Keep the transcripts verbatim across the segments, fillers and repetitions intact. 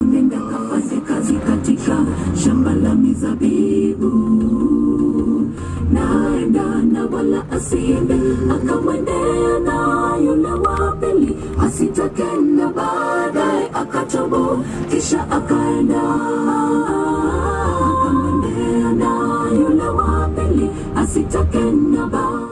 Nenda kafanye kazi katika shamba la mizabibu, naenda na wala asiende, akamwendea na yule wa pili asitake, na baadaye akatobo, kisha akaenda. Akamwendea na yule wa pili asitake, na baadaye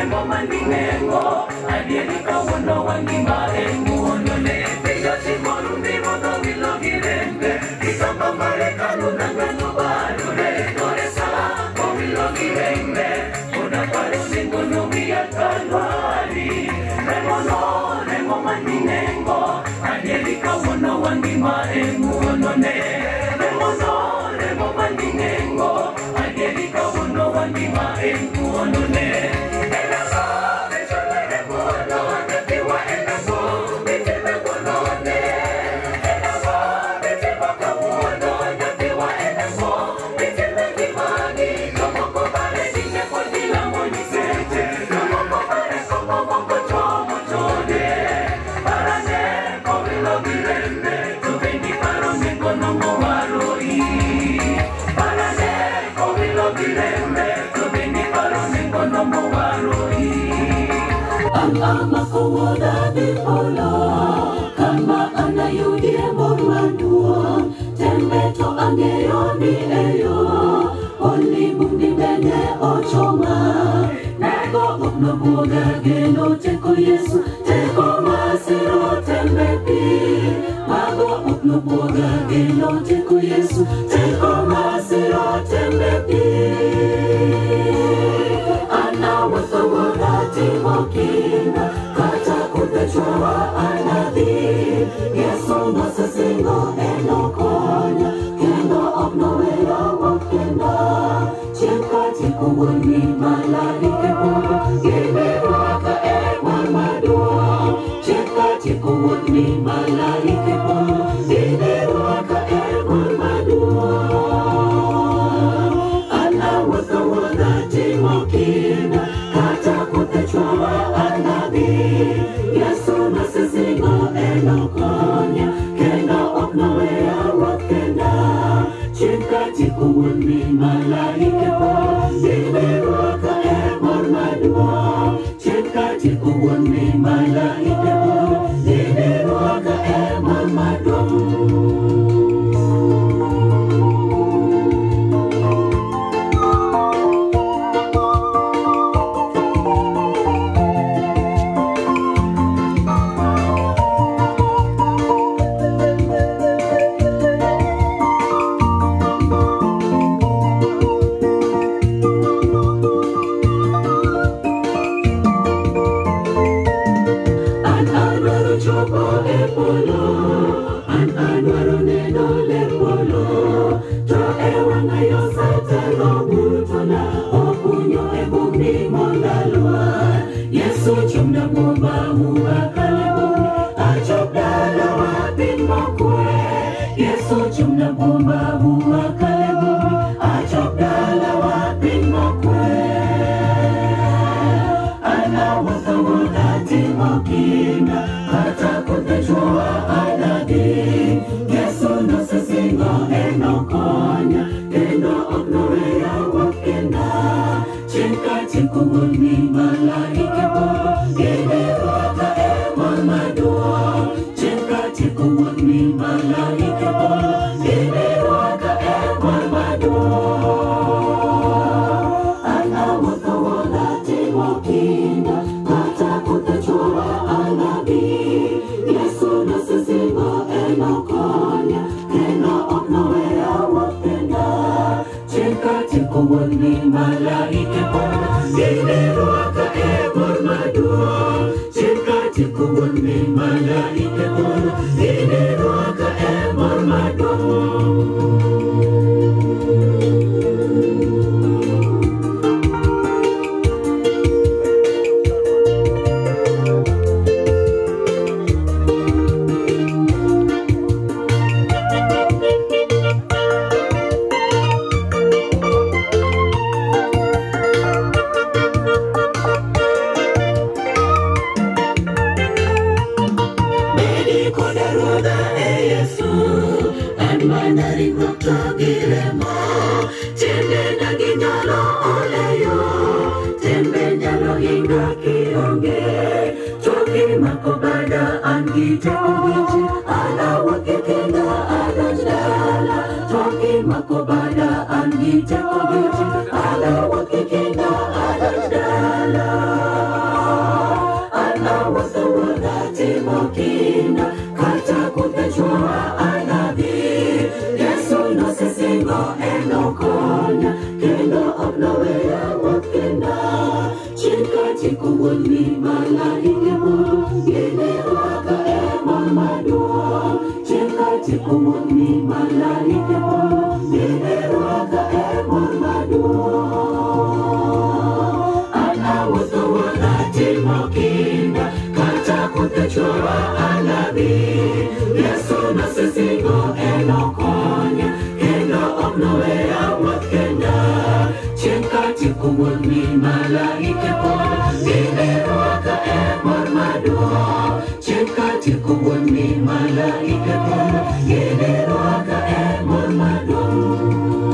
Adiedi ka wono wangi ma e muono ne, Tiyo Simonu Ama komoda di polo kama anayudie mormanduo tembe to angeyo ni eyo oni bundi bende ochoma nago okno buoga geno teko Yesu teko masiro tembe pi mago okno buoga geno teko Yesu teko masiro tembe pi ana wasa wadati mokina kata kutachua anadi Yesu masasingo enokonya kendo oknowela wakenda chikati kuwani malalike bono gebe waka ewa madua chikati kuwani malalike bono gebe waka ewa madua ana waka wadati mokina kata kutachua anadi Yesu masasingo enokonya kendo oknowela wakenda chikati kuwani malaike bono gebe waka ewa madua chikati kuwani malaike bono gebe waka ewa madua Kata kutachua Chekumuoni malaike polo Nineruaka emor maduong Anawuotho wuodha timo kinda Kata kutechora anabi Yesu nosesingo en okonya Kendo ok noweya wuoth kenda Chieng' ka chekumuoni malaike polo Nineruaka emor maduong Chieng' ka chekumuoni malaike polo Nineruaka emor maduong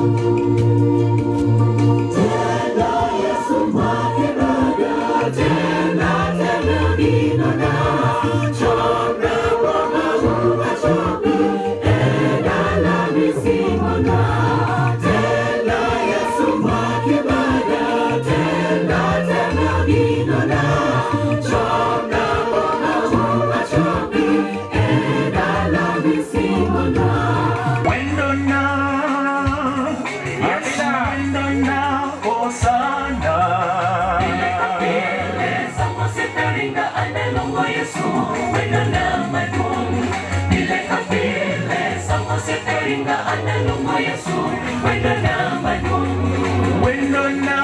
Tenda Yesu makibada Tenda tenda ginona Chobra wama wuma chobi Edala misimona Tenda Yesu makibada Tenda tenda ginona Chobra wama wuma chobi Edala misimona Wendo na Yesu wendo na Hosanna Ile sama setaringa analongo Yesu wendo na madung Ile kapile sama setaringa analongo Yesu wendo na madung Wendo na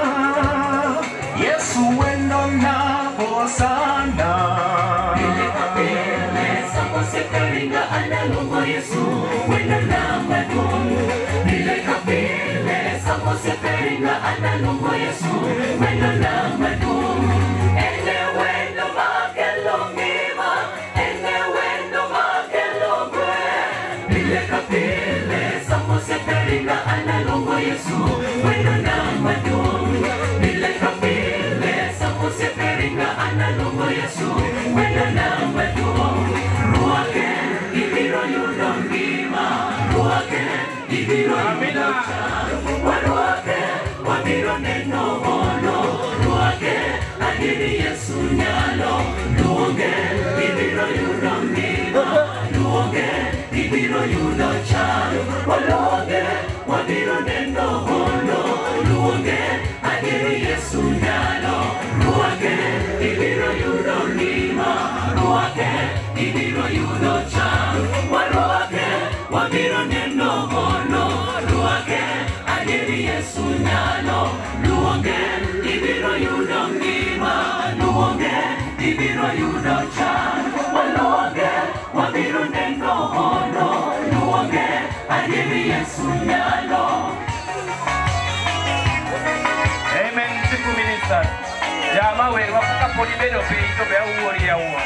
Yesu wendo na Hosanna Ile kapile sama setaringa analongo Yesu wendo na madung Ile kapile sama setaringa analongo Yesu wendo na madung Ene wendo makelongima Ene wendo makelongwe Ile kapile sama setaringa analongo Yesu wendo na madung Ile kapile sama setaringa analongo Yesu wendo na madung Ruake ibiro yudongima Ruake ibiro yudongima Waruake wabiro neno hono Ruake adiri Yesu nyalo Luonge ibiro yudongima Luonge ibiro yudochalo Waluonge wabiro neno hono Luonge adiri Yesu nyalo Ruake ibiro yudongima Ruake ibiro yudochalo Waruake wabiro neno hono Ruake adiri Yesu nyalo Luonge ibiro yudongima Luonge ibiro yudochalo Waluonge wabiro neno hono Luonge adiri Yesu nyalo Amen. Siku minister. Jama we wakuka podi bedo pe ito be uori ya uwa.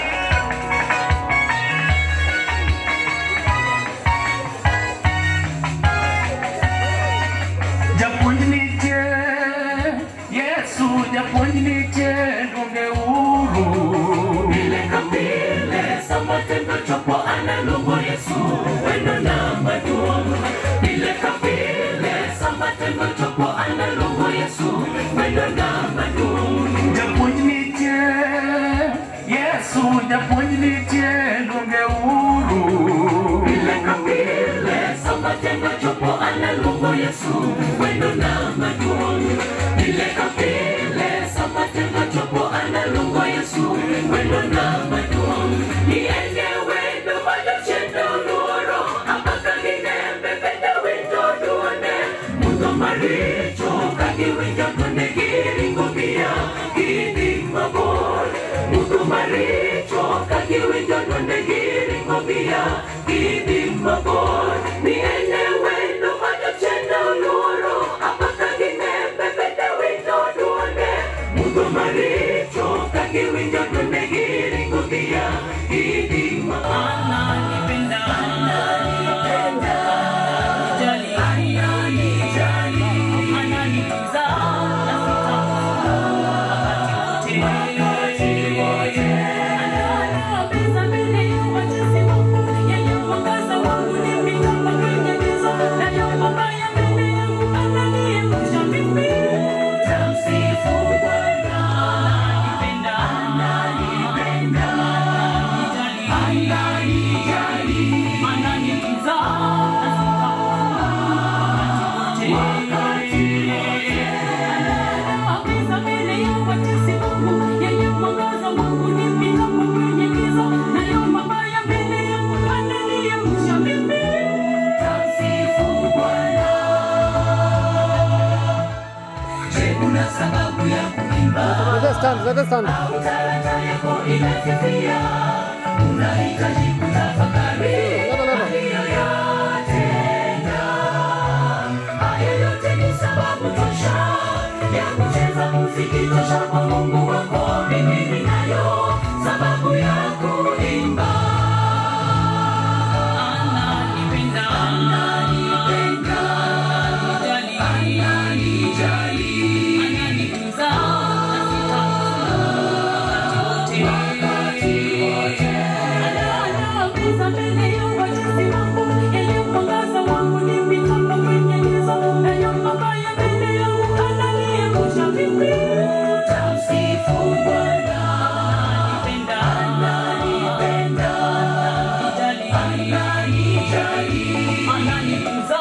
Japuonj nitie Yesu japuonj nitie donge uru. Ile kapile sama tendo chopo analongo Yesu wendo na maduong Ile kapile sama tendo chopo analongo Yesu wendo na maduong Japuonj nitie Yesu japuonj nitie donge uru. Ile kapile sama tendo chopo analongo Yesu wendo na maduong Ile kapile sama tendo chopo analongo Yesu wendo na maduong Ni ene wendo bado chendo luoro Apaka ginembe benda wendo duone Mundo maricho kagi wendo kone giringo bia Gidi mabor Mundo maricho kagi wendo kone giringo bia Gidi mabor Ni ene wendo bado chendo luoro Apaka ginembe benda wendo duone Mundo maricho kagi wendo kone giringo bia Gidi mabor Ananipenda Ananipenda Jali Ananijali Ananitunza Wakati wote Ananipenda mbele Wacha simu Yenye stand, let us stand. Talanta yako inafifia, unahitaji kutafakari aliyoyatenda. Haya yote ni sababu tosha ya kucheza muziki tosha kwa Mungu wako. Mimi ninayo sababu ya kuimba. Ananipenda, ananipenda, ananijali, ananitunza wakati wote. Ananiagiza mbele ya watesi wangu, yeye mwangaza wangu nipitapo kwenye giza, nayo mabaya mbele yangu ananiepusha mimi. Tamsifu Bwana. Ananipenda, ananipenda, ananijali, ananitunza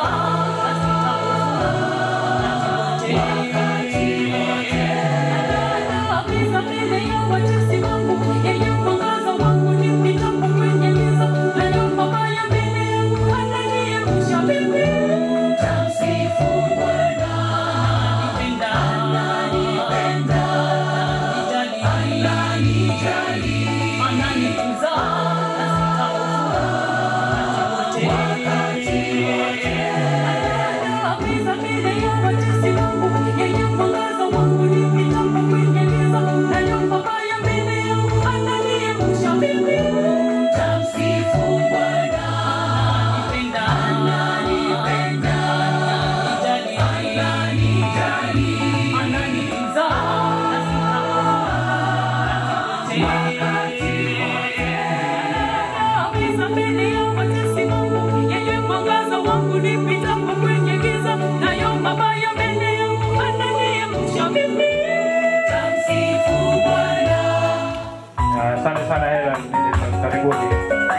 wakati wote. Ananiagiza mbele ya watesi wangu, yeye mwangaza wangu nipitapo kwenye giza, nayo mabaya mbele yangu ananiepusha mimi. Tamsifu Bwana. Ananipenda, ananipenda, ananijali, ananitunza wakati wote. Ananiagiza mbele ya watesi wangu, yeye mwangaza wangu nipitapo kwenye giza, nayo mabaya mbele yangu ananiepusha mimi. Tamsifu Bwana. Ananipenda, ananipenda, ananijali, ananitunza wakati wote. Ananiagiza mbele ya watesi wangu, yeye mwangaza wangu nipitapo kwenye giza, nayo mabaya mbele yangu ananiepusha mimi. Tamsifu Bwana. Asante sana Hela, karibuni.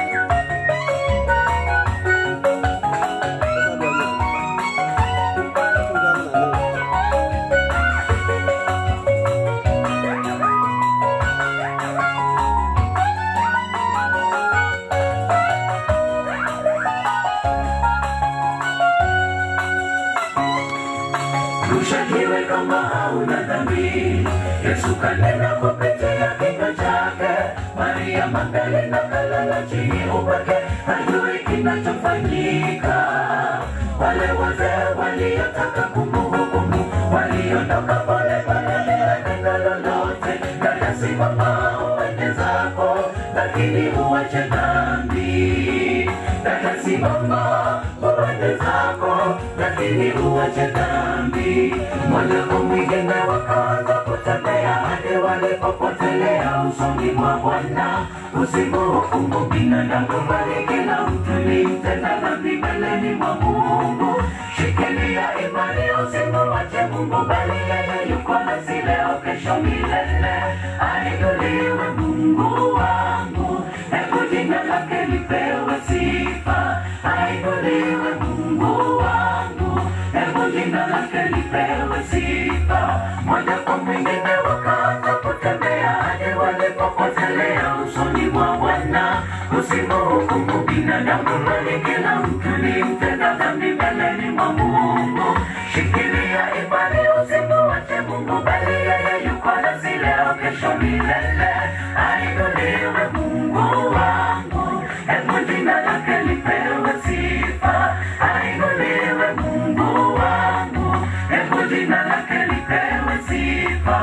Ushajiwe kama hauna dhambi, Yesu kanena kupitia kinywa chake. Maria Magdalena kalala chini upake, hajui kinachofanyika. Wale wazee waliotaka kumhukumu waliondoka pole pole bila neno lolote. Dada, simama uende zako, lakini uache dhambi. Dada, simama uende zako, lakini uache dhambi. Moja kwa mwingine wakaanza kutembea hadi walipopotelea usoni mwa Bwana. Usimhukumu binadamu, bali kila mtu ni mtenda dhambi mbeleni mwa Mungu. Shikilia imani, usimwache Mungu, bali yeye yuko nasi leo, kesho, milele. Ainuliwe Mungu wangu, hebu jina lake lipewe sifa. Ainuliwe Mungu wangu, hebu jina lake lipewe sifa. Moja kwa mwingine wakaanza kutembea hadi walipopotelea usoni mwa Bwana. Usimhukumu binadamu, bali kila mtu ni mtenda dhambi mbeleni mwa Mungu. Shikilia imani, usimwache Mungu, bali yeye yuko nasi leo, kesho, milele. Ainuliwe Mungu wangu, hebu jina lake lipewe sifa. Ainuliwe Mungu wangu, hebu jina lake lipewe sifa.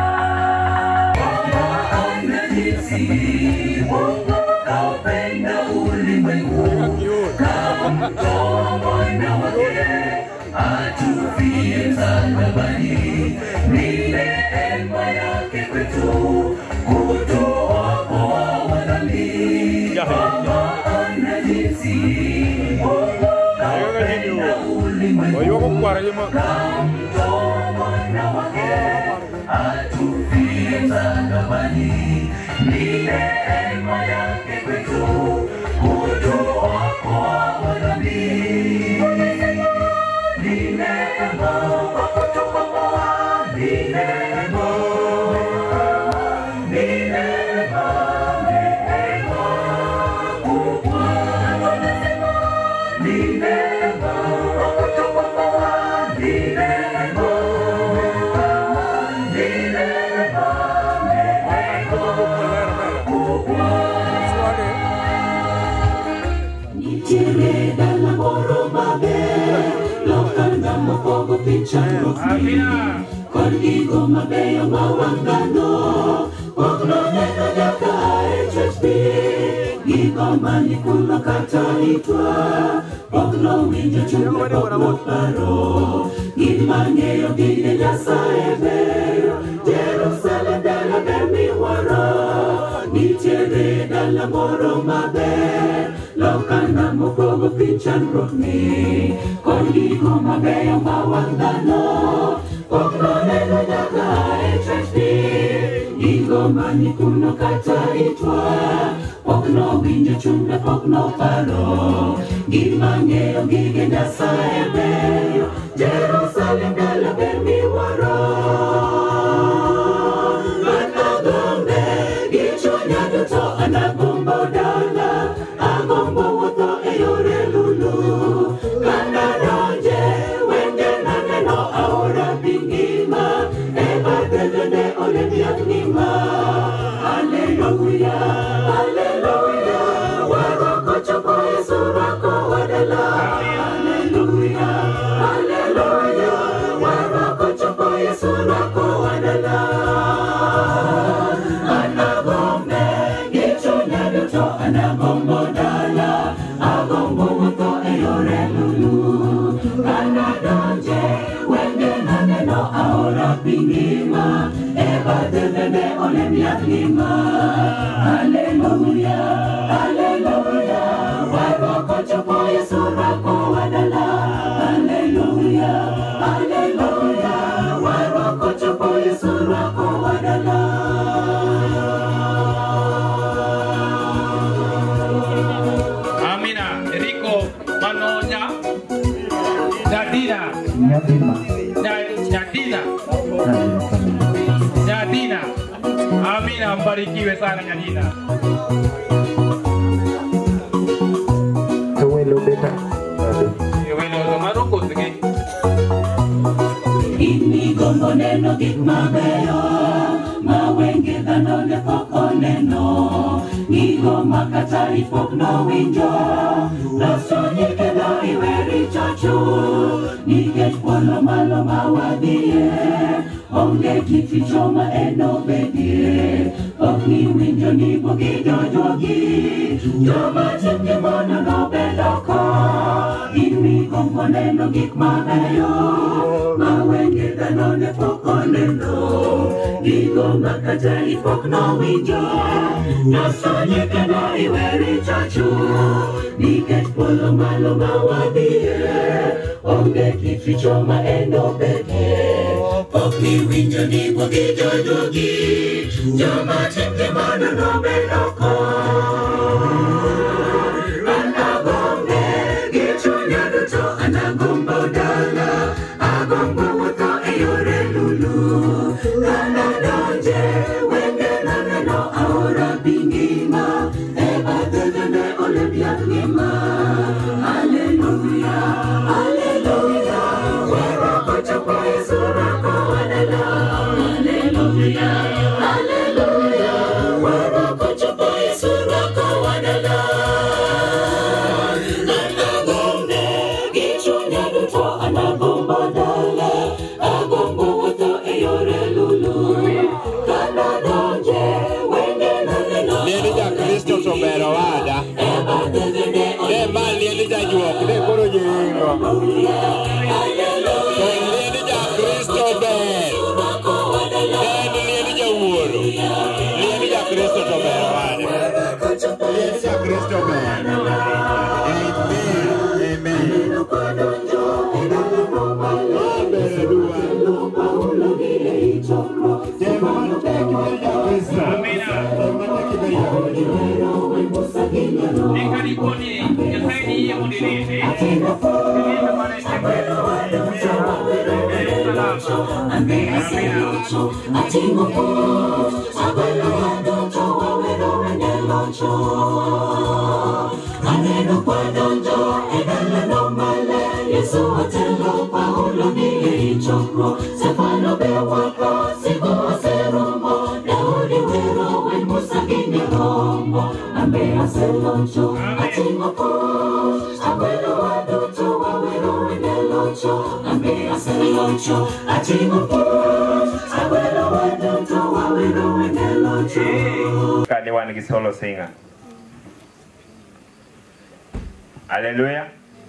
Bwana anahisi, Mungu kaupenda ulimwengu, kamtoa mwana wake atufie msalabani. Ni neema yake kwetu kutuokoa wadhambi. Bwana anahisi, Mungu kaupenda ulimwengu, kamtoa mwana wake atufie msalabani. Ni neema yake kwetu kutuokoa wadhambi. Ni neema kwa kutukomboa, ni neema, ni neema, neema kubwa. Ni neema kwa kutukomboa, ni neema, ni neema. mopogo pincha rokni Kod gigo mabeyo mawangano Pokno neno nyaka H H P Gigo mani kuno kata itwa Pokno winjo chunga pokno paro Gimang'eyo gine Nyasaye beyo Jerusalem dala ber miwuoro Nitiere dala moro maber Lokana mopogo piny chandruokni Kod gigo mabeyo mawang' dhano Pokno neno nyaka H H P Gigo mani kuno kata itwa Pokno winjo chunga pokno paro Gimang'eyo gige Nyasaye beyo Jerusalem dala ber miwuoro Anagombe gi chunya duto anagombo dala Agombo wuotho e yore lulu Kana donje wende naneno aora pi ngima E bathe bende olem yath ngima Haleluya, haleluya Warwako chopo Yesu rwako wadala Haleluya, haleluya Warwako chopo Yesu rwako wadala Anagombe gi chunya duto anagombo dala Agombo wuotho e yore lulu Kana donje wende naneno aora pi ngima E bathe bende olem yath ngima Haleluya, haleluya Warwako chopo Yesu rwako wadala Haleluya, haleluya Warwako chopo Yesu rwako wadala Amina, Rico, Manonya, Nadina, Nyadima. Nyadina, Nyadina. Amina, mbarikiwe sana Nyadina. Tuwelo beta. Bueno, Maroko sige. Ini gombo neno gik mabeyo Mawenge dhano ne pok oneno Gigo makata ipok nowinjo Loso nyike dho iweri chochu Nikech polo malo mawadhie Onge kiti choma eno bedie Ok ni winjo ni bogi jojogi Joma chimke mono no bedoko Ini gombo neno gik mabeyo Mawenge dhano ne pok oneno Gigo makata ipok nowinjo Loso nyike dho iweri chochu Nikech polo malo mawadhie Onge kiti choma eno bedie Ok ni winjo ni bogi jojogi Joma chimke mono no bedoko Anagombe gi chunya duto anagombo dala Agombo wuotho e yore lulu Kana donje wende naneno aora pi ngima E bathe bende olem yath ngima Haleluya, haleluya Warwako chopo Yesu rwako wadala Haleluya, haleluya Warwako chopo Yesu rwako wadala Anagombe gi chunya duto anagombo dala Agombo wuotho e yore lulu Kana donje wende naneno Lieni ja Kristo to bero wada. E bathe bende Ne ma lieni ja juok ne koro jiringo. Haleluya, To lieni ja Kristo ber. Ne lieni ja wuoro. Lieni ja Kristo to bero wada. Lieni ja Kristo ber. Amen. Amen. Ni karibuni, Nyasaye ni mudirisi. Aneno kwadonjo e dalano male Yesu otelo Paulo ni e chokro Stefano bewako sigo aseromo Daudi wero we Musa gine rombo Ambe aseloncho atingo po Abelo wadoto wawero we nelocho Ambe Ni aselocho achimupu Awelo wadoto wawelo wenelocho Kani one solo singer. Hallelujah.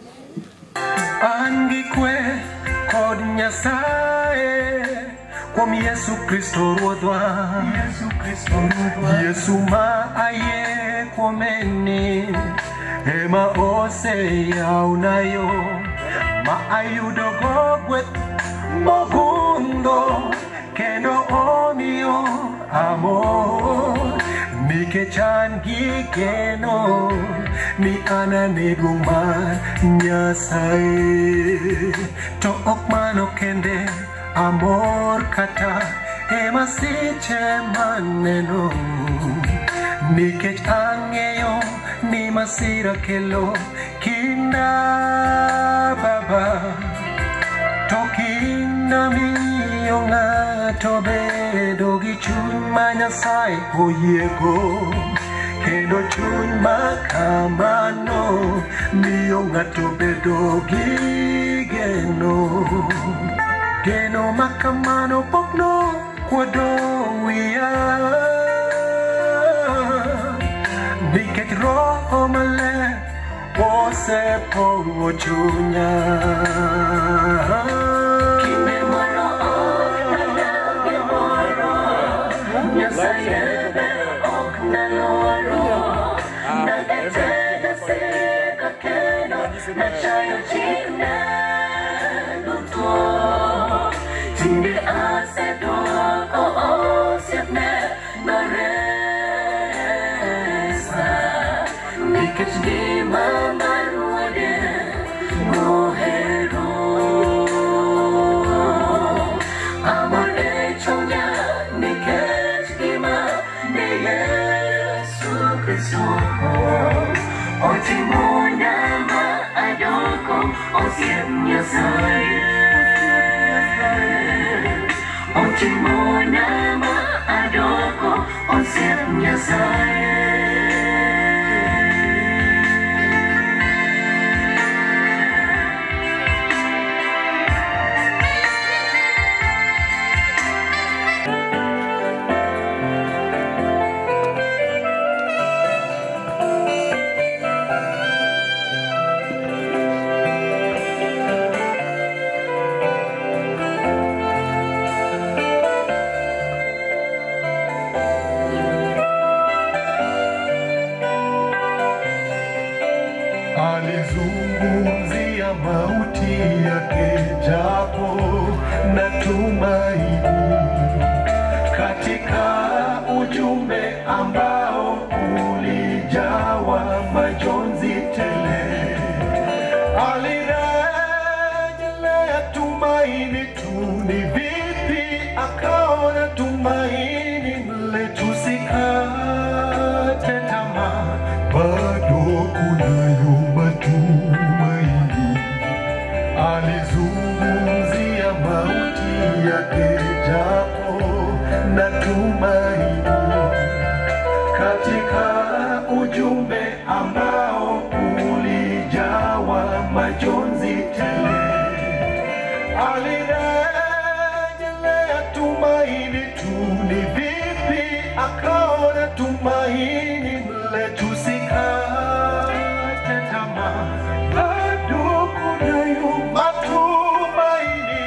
Angikwe kod Nyasaye Kwam Yesu Kristo ruodhwa Yesu Kristo ruodhwa Yesu ma aye kwomeni Ema ose yaunayo Ma ayudo gogwet mogundo Kendo omiyo amor Nikech an gi geno Ni ananego mar Nyasaye To ok mano kende amor kata e masiche maneno Nikech ang'eyo ni masira kelo kinda baba To kinda miyo ng'ato bedo gi chuny ma Nyasaye oyiego Kendo chuny ma kamano miyo ng'ato bedo gi geno Geno makamano pokno kuodo wiya Nikech Roho Maler osepong'o chunya Kinde moro nadagi moro Nyasaye be ok naluoro Naketega sika kendo nachayo chikne duto Tinde asedoko osiepne maresa Nikech gima maruode mohero Amor e chunya nikech gima ne Yesu Kristo Otimo nama adoko osiep Nyasaye Otimo nama adoko osiep Nyasaye Alizungumzia mauti yake japo na tumaini katika ujumbe ambao ulijawa majonzi tele. Alirejelea tumaini tu, ni vipi akaona tumaini mle, tusikate tamaa, bado kunayo matumaini. Alizungumzia mauti yake japo na tumaini katika ujumbe ambao ulijawa majonzi tele. Alirejelea tumaini tu, ni vipi akaona tumaini mle, tusikate tamaa, bado kunayo matumaini.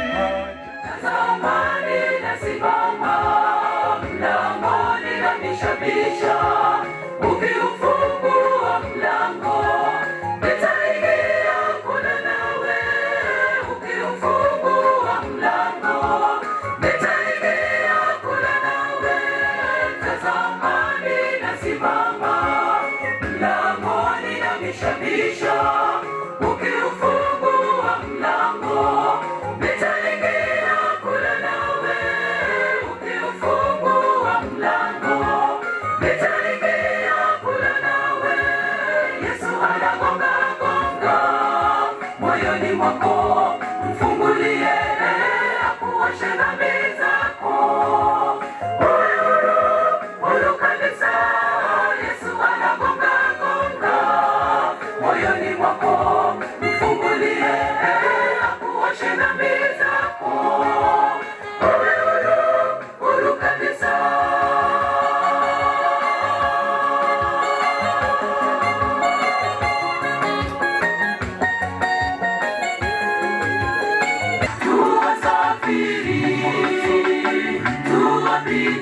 Zamani nasimama mlangoni nabishabisha, ukiufungua mlango nitaingia kula nawe. Ukiufungua mlango nitaingia kula nawe. Zamani nasimama mlangoni nabishabisha, ukiufungua mlango nitaingia kula nawe. Ukiufungua mlango nitaingia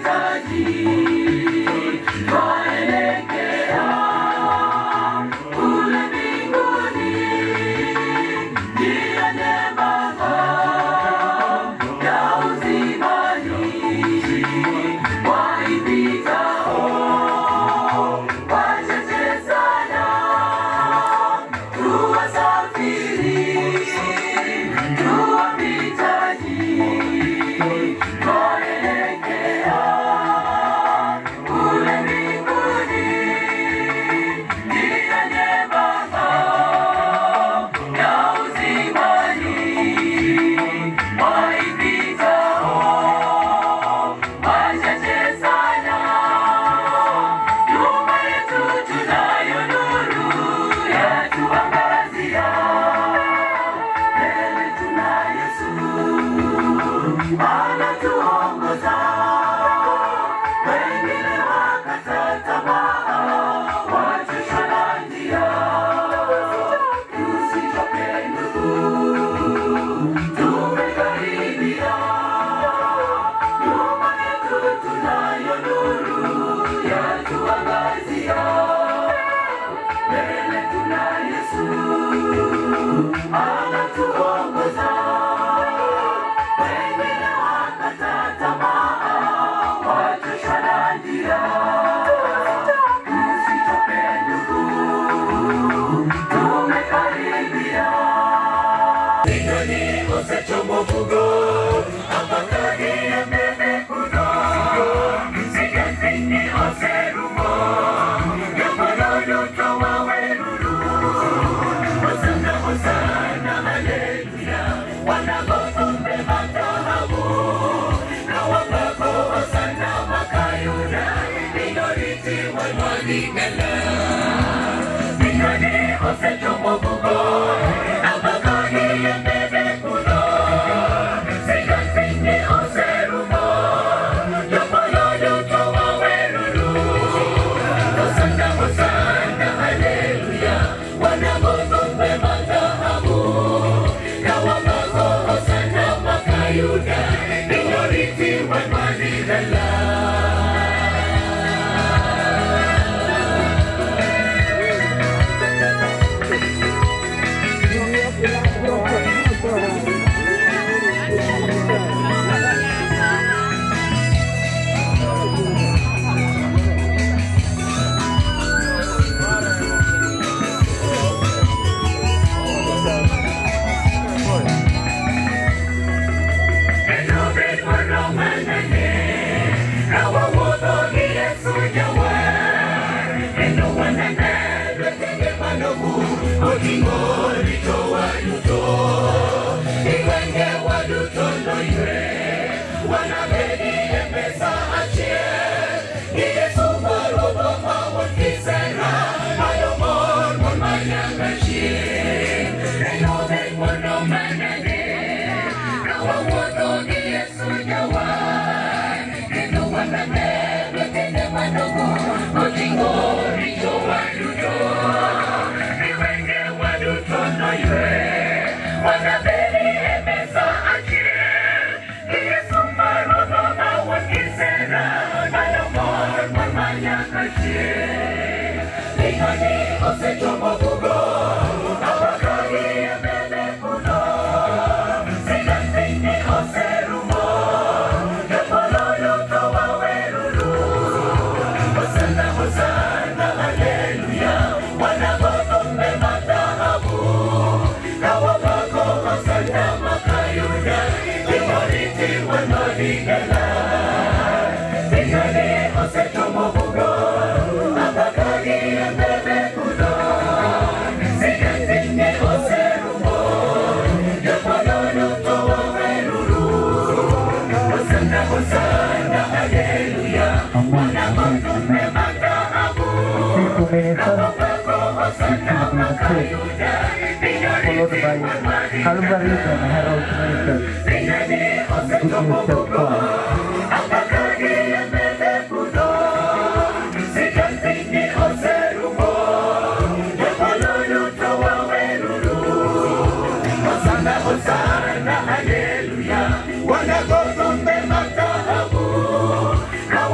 Hallelujah,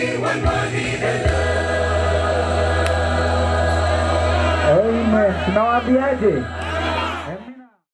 Amen. Tunawaambiaje?